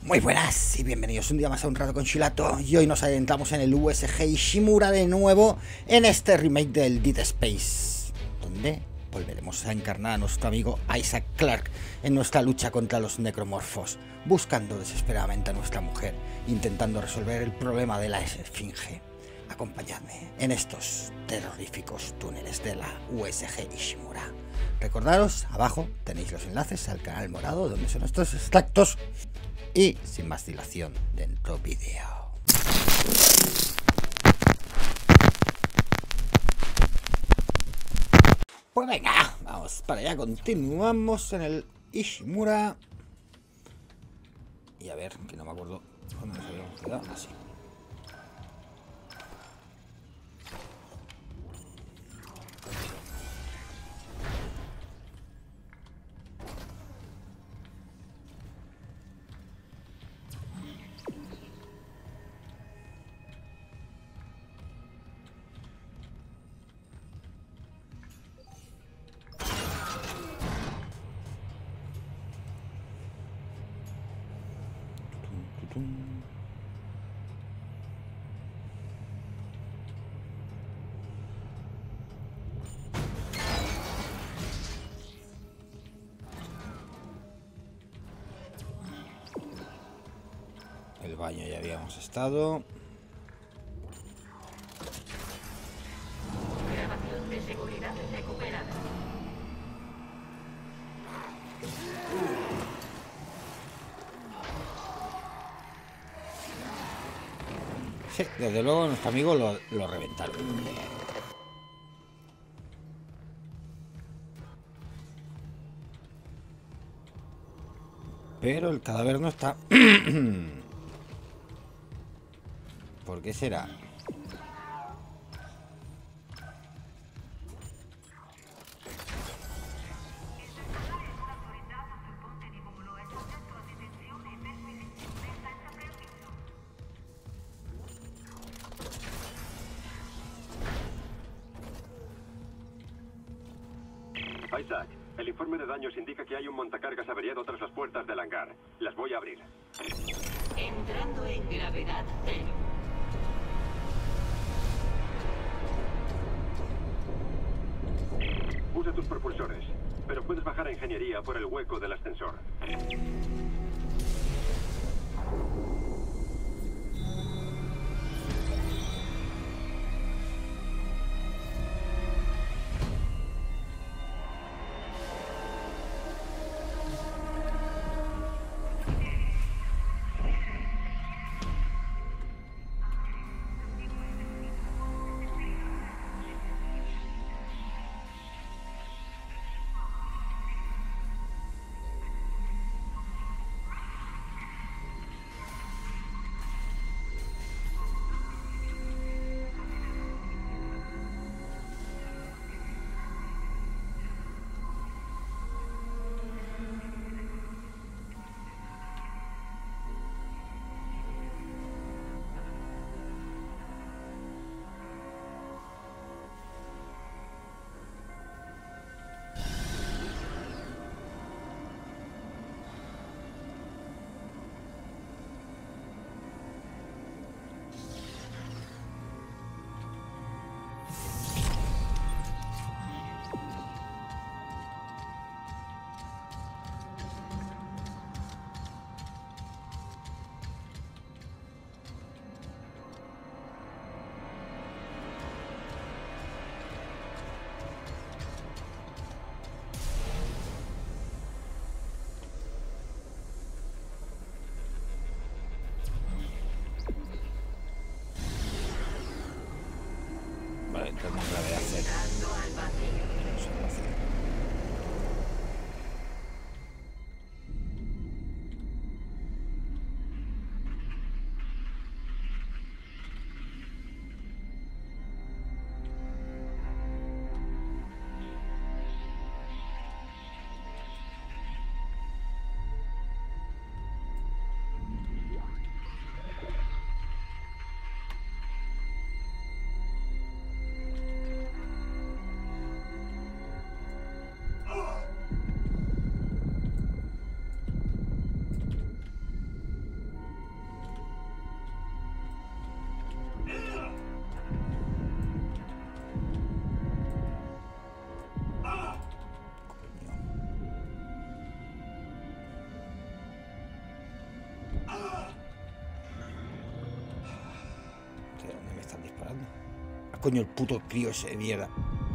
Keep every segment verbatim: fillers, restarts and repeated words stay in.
Muy buenas y bienvenidos un día más a Un Rato con Shilato. Y hoy nos adentramos en el U S G Ishimura de nuevo en este remake del Dead Space, donde volveremos a encarnar a nuestro amigo Isaac Clarke en nuestra lucha contra los necromorfos, buscando desesperadamente a nuestra mujer, intentando resolver el problema de la esfinge. Acompañadme en estos terroríficos túneles de la U S G Ishimura. Recordaros, abajo tenéis los enlaces al canal morado donde son estos extractos. Y sin más dilación, dentro vídeo. Pues venga, vamos para allá, continuamos en el Ishimura. Y a ver, que no me acuerdo dónde nos habíamos quedado. Así. El baño ya habíamos estado. Grabación de seguridad recuperada. Sí, desde luego nuestro amigo lo, lo reventaron. Pero el cadáver no está. ¿Por qué será? Isaac, el informe de daños indica que hay un montacargas averiado tras las puertas del hangar. Las voy a abrir. Entrando en gravedad cero. Usa tus propulsores, pero puedes bajar a ingeniería por el hueco del ascensor. Coño, el puto crío ese de mierda.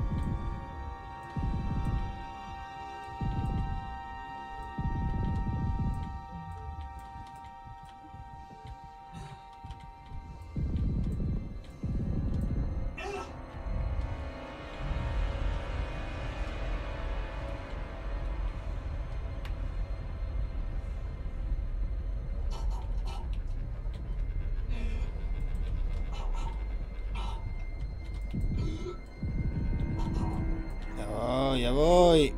Ya voy.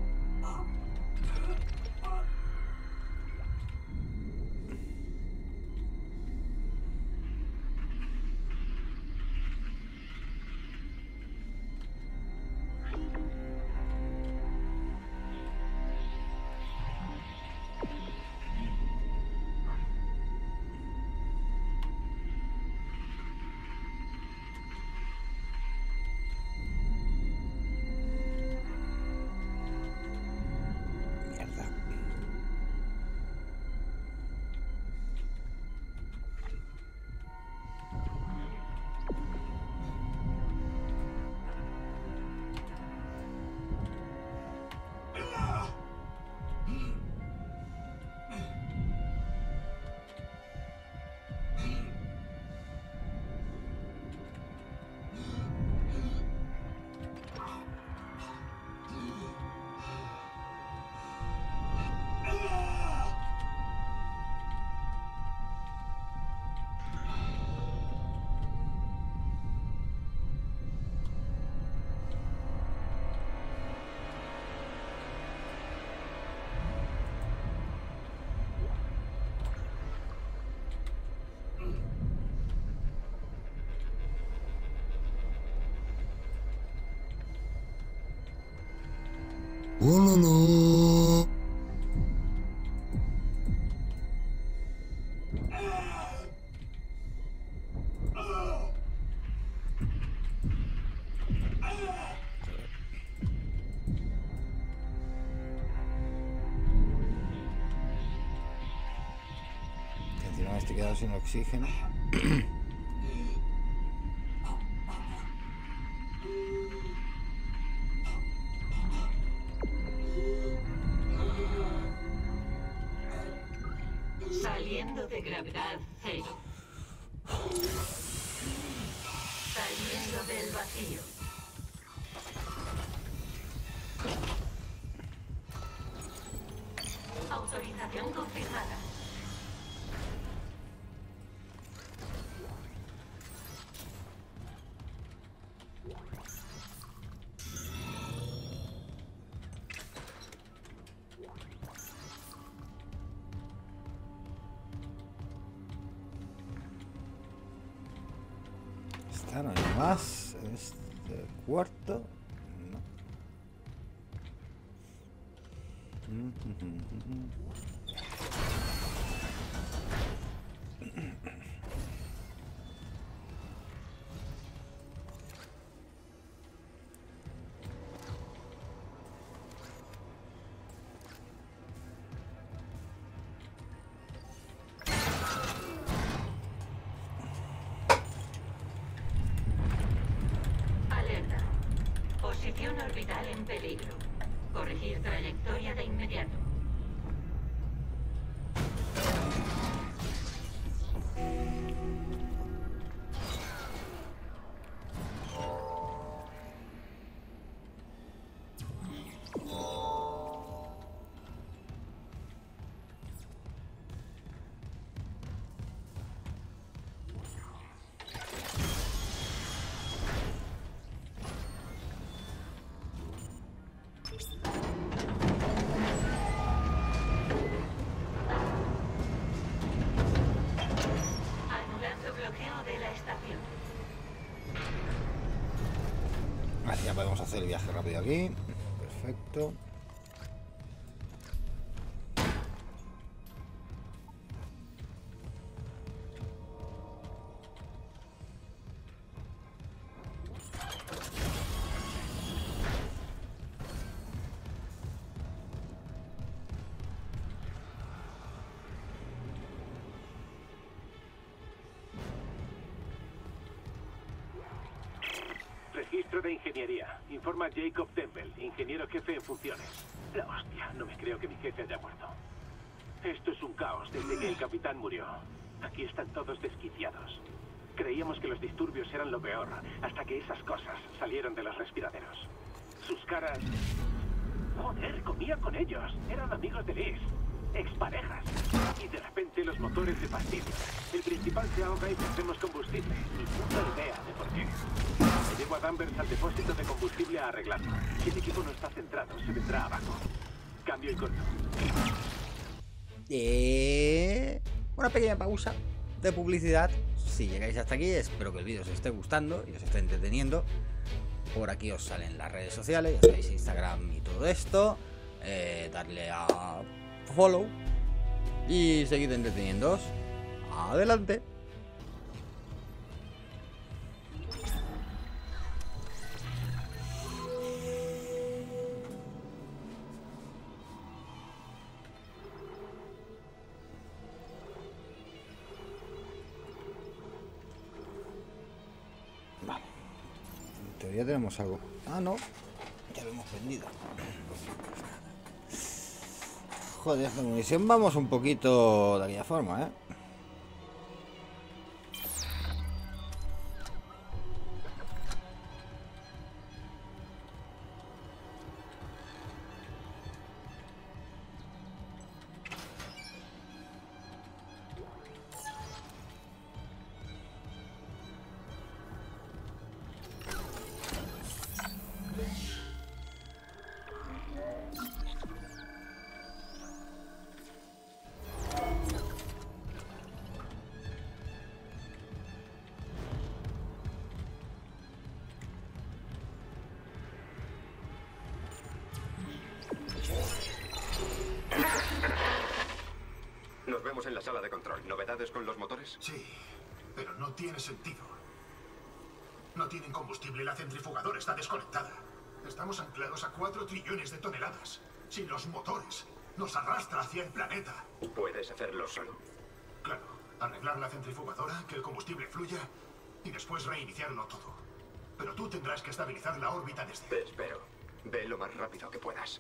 Oh, no, no. Que encima me estoy quedando sin oxígeno. Saliendo de gravedad cero. Saliendo del vacío. Autorización confirmada. Esta no hay más. Este cuarto. No. Alerta. Posición orbital en peligro. Corregir trayectoria de inmediato. Anulando bloqueo de la estación. Así ya podemos hacer el viaje rápido aquí. Perfecto. Centro de Ingeniería. Informa Jacob Temple, ingeniero jefe en funciones. La hostia, no me creo que mi jefe haya muerto. Esto es un caos desde que el capitán murió. Aquí están todos desquiciados. Creíamos que los disturbios eran lo peor, hasta que esas cosas salieron de los respiraderos. Sus caras... Joder, comía con ellos. Eran amigos de Liz. Exparejas. Y de repente los motores de fastidio. El principal se ahoga y perdemos combustible. Ni puta idea de por qué. Me llevo a Danvers al depósito de combustible a arreglarlo. Si el equipo no está centrado, se vendrá abajo. Cambio y corto. Eh... Una pequeña pausa de publicidad. Si llegáis hasta aquí, espero que el vídeo os esté gustando y os esté entreteniendo. Por aquí os salen las redes sociales, ya sabéis, Instagram y todo esto. Eh, darle a follow y seguid entreteniéndoos. Adelante. Vale. En teoría tenemos algo. Ah, no. Ya lo hemos vendido. Joder, de munición vamos un poquito de aquella forma, ¿eh? Nos vemos en la sala de control. ¿Novedades con los motores? Sí, pero no tiene sentido. No tienen combustible y la centrifugadora está desconectada. Estamos anclados a cuatro trillones de toneladas. Sin los motores, nos arrastra hacia el planeta. ¿Puedes hacerlo solo? Claro, arreglar la centrifugadora, que el combustible fluya y después reiniciarlo todo. Pero tú tendrás que estabilizar la órbita desde... Te espero. Ve lo más rápido que puedas.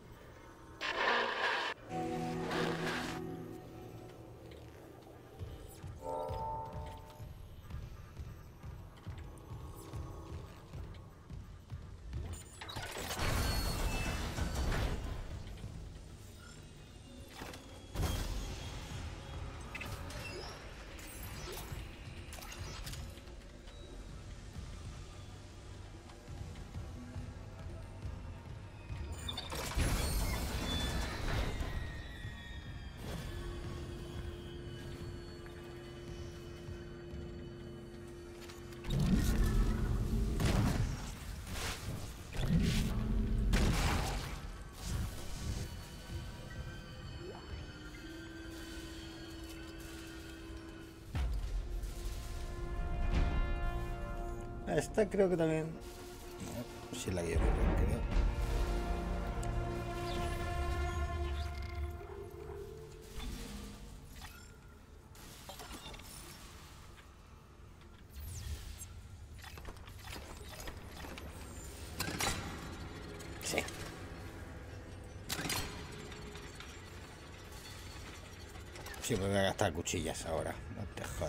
Esta creo que también... No, si la quiero, creo. Sí. Sí, porque voy a gastar cuchillas ahora. No te jodas.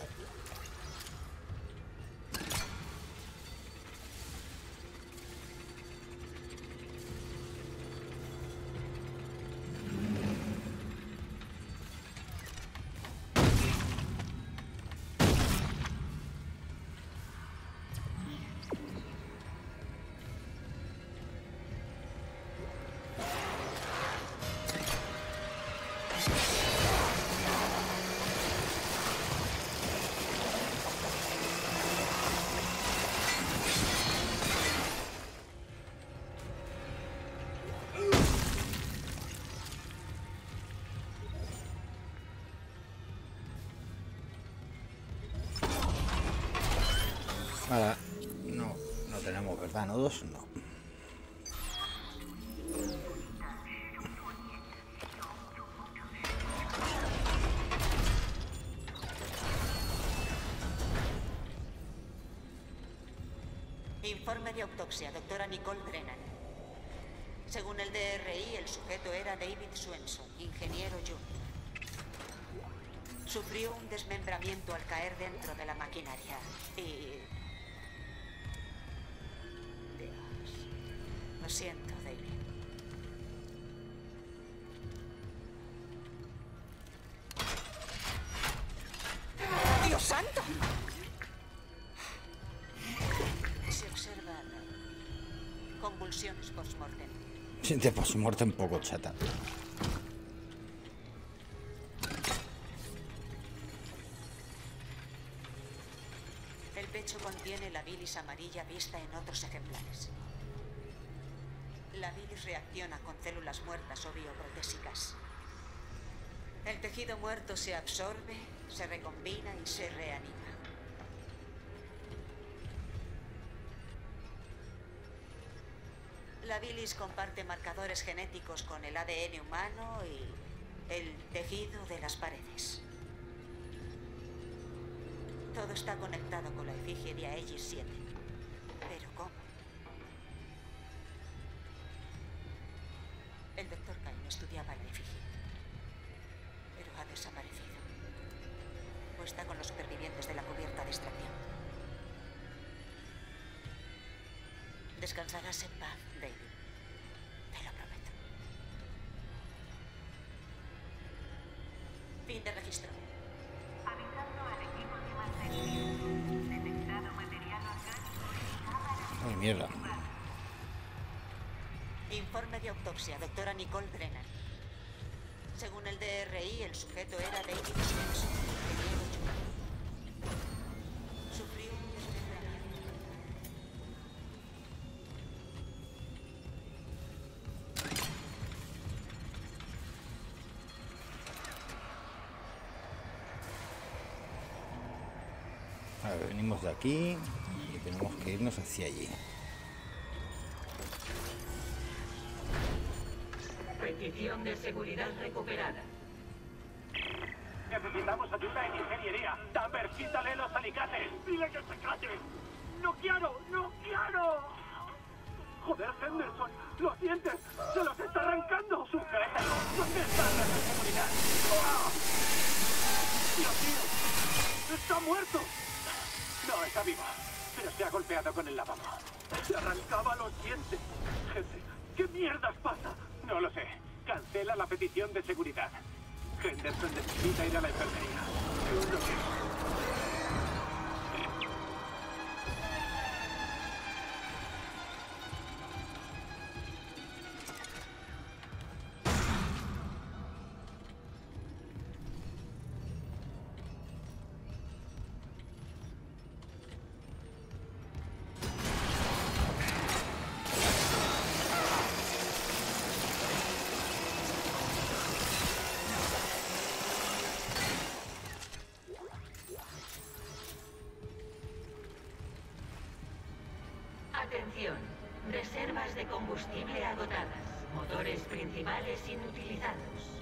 Ahora, no, no tenemos, ¿verdad? Nodos, no. Informe de autopsia, doctora Nicole Brennan. Según el D R I, el sujeto era David Swenson, ingeniero junior. Sufrió un desmembramiento al caer dentro de la maquinaria. Y... Dios. Lo siento, David. ¡Dios santo! Se observan convulsiones post-mortem. Siente post-mortem poco chata. El pecho contiene la bilis amarilla vista en otros ejemplares. La bilis reacciona con células muertas o bioprotésicas. El tejido muerto se absorbe, se recombina y se reanima. La bilis comparte marcadores genéticos con el A D N humano y el tejido de las paredes. Todo está conectado con la efigie de Aegis siete. ¿Pero cómo? El doctor Kane estudiaba la efigie, pero ha desaparecido. O está con los supervivientes de la cubierta de extracción. Descansarás en paz, David. Te lo prometo. Fin de registro. Avisando al equipo de mantenimiento. Detectado material orgánico en cámara. Ay, mierda. Informe de autopsia, doctora Nicole Brennan. Según el D R I, el sujeto era David Swenson, ingeniero junior. Sufrió un desmembramiento. A ver, venimos de aquí y tenemos que irnos hacia allí. Petición de seguridad recuperada. Necesitamos ayuda en ingeniería. Danvers, quítale los alicates. Dile que se calle. No quiero, no quiero. Joder, Henderson, lo sientes. Se los está arrancando. Sujétalo. ¿Dónde están las de seguridad? ¡Oh! Dios mío, está muerto. No, está vivo, pero se ha golpeado con el lavabo. Se arrancaba los dientes. Gente, ¿qué mierdas pasa? No lo sé. Cancela la petición de seguridad. Henderson necesita ir a la enfermería. Yo no quiero. Atención. Reservas de combustible agotadas. Motores principales inutilizados.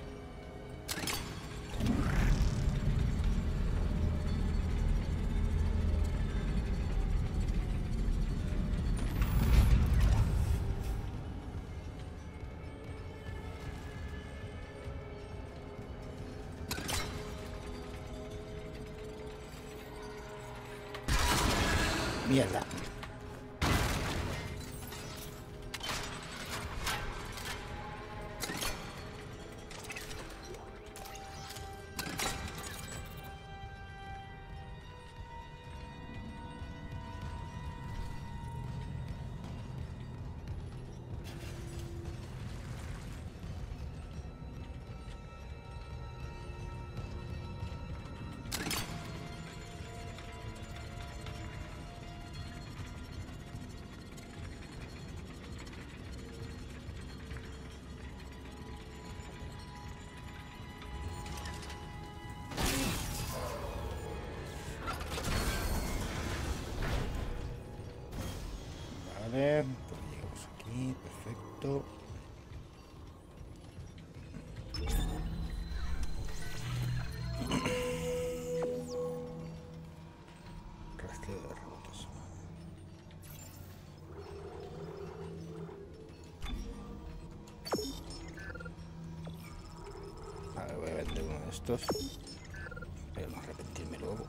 Mierda. estos. Pero no arrepentirme luego.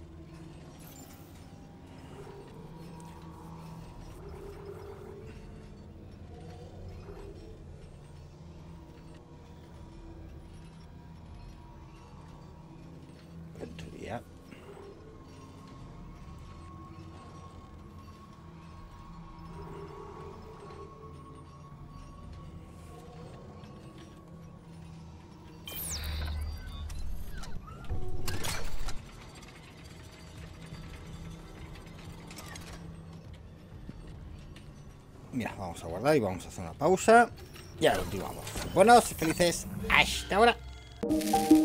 Venturía. Mira, vamos a guardar y vamos a hacer una pausa. Y ahora continuamos. Buenos y felices. Hasta ahora.